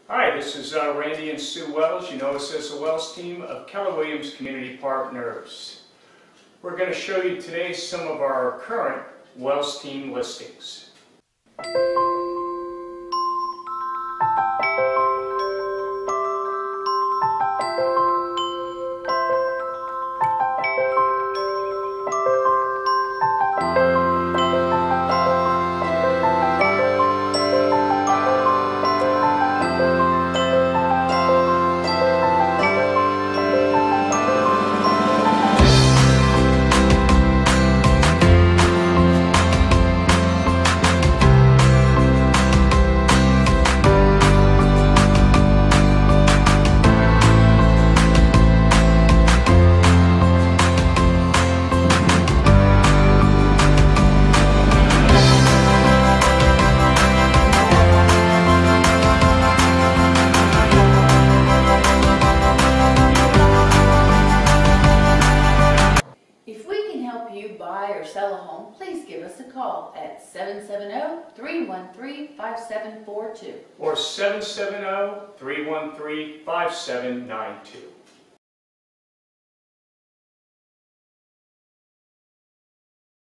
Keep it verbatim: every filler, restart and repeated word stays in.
Hi, this is uh, Randy and Sue Wells. You know us as the Wells team of Keller Williams Community Partners. We're going to show you today some of our current Wells team listings. Buy or sell a home, please give us a call at seven seven zero, three one three, five seven four two or seven seven zero, three one three, five seven nine two.